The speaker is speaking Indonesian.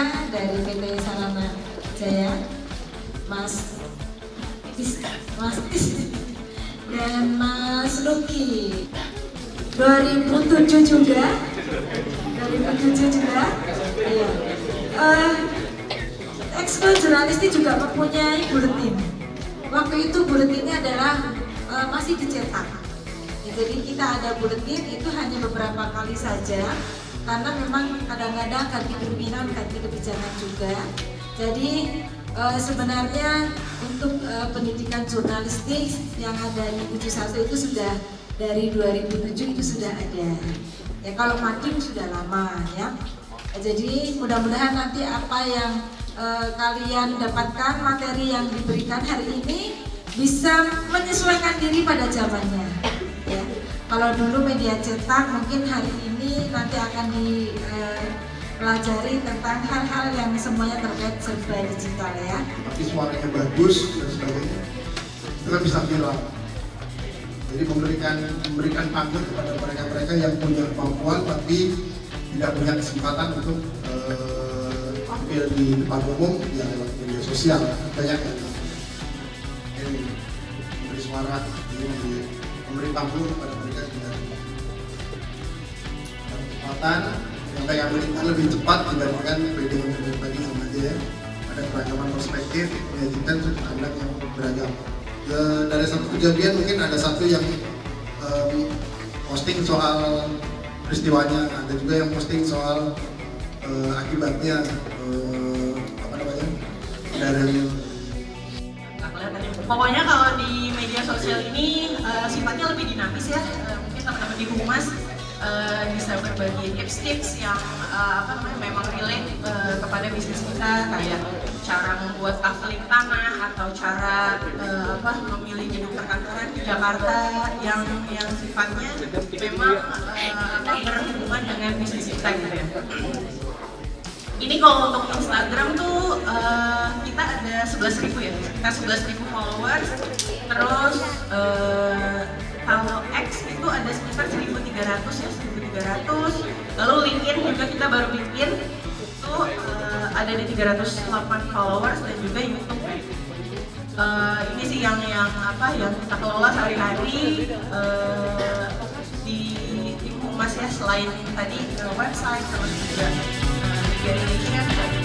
dari PT Sarana Jaya, Mas Tis dan Mas Luki. 2007 juga. Iya. Ekskul jurnalistik juga mempunyai buletin. Waktu itu buletinnya adalah masih dicetak. Jadi kita ada buletin itu hanya beberapa kali saja, karena memang kadang-kadang ganti pimpinan, ganti kebijakan juga. Jadi sebenarnya untuk pendidikan jurnalistik yang ada di 71 itu sudah dari 2007 itu sudah ada. Ya kalau mading sudah lama ya. Jadi mudah-mudahan nanti apa yang kalian dapatkan, materi yang diberikan hari ini bisa menyesuaikan diri pada zamannya. Ya. Kalau dulu media cetak, mungkin hari ini nanti akan dipelajari tentang hal-hal yang semuanya terkait serba digital ya. Tapi suaranya bagus dan sebagainya, itu kan bisa viral. Jadi memberikan panggung kepada mereka-mereka yang punya kemampuan tapi tidak punya kesempatan untuk tampil di depan umum ya lewat media sosial. Banyak yang memberi suara, memberi panggung kepada mereka dengan kesempatan yang mereka lebih cepat dibandingkan pribadi sama aja ya. Ada keragaman perspektif, menyajikan sudut pandang yang beragam. Dari satu kejadian mungkin ada satu yang posting soal peristiwanya, ada juga yang posting soal akibatnya dari pokoknya kalau di media sosial ini sifatnya lebih dinamis ya. Mungkin teman-teman di Humas bisa berbagi tips-tips yang memang relate kepada bisnis kita, kayak cara membuat kaveling tanah atau cara memilih gedung perkantoran di Jakarta yang sifatnya memang berhubungan dengan bisnis kita gitu ya. Ini kalau untuk Instagram tuh kita ada 11.000 ya, kita 11.000 followers. Terus kalau X itu ada sekitar 1.300 ya, 1.300. Lalu LinkedIn juga kita baru bikin, itu ada di 308 followers, dan juga YouTube. Ini sih yang kita kelola sehari-hari di Humas ya, selain tadi website terus juga media relation.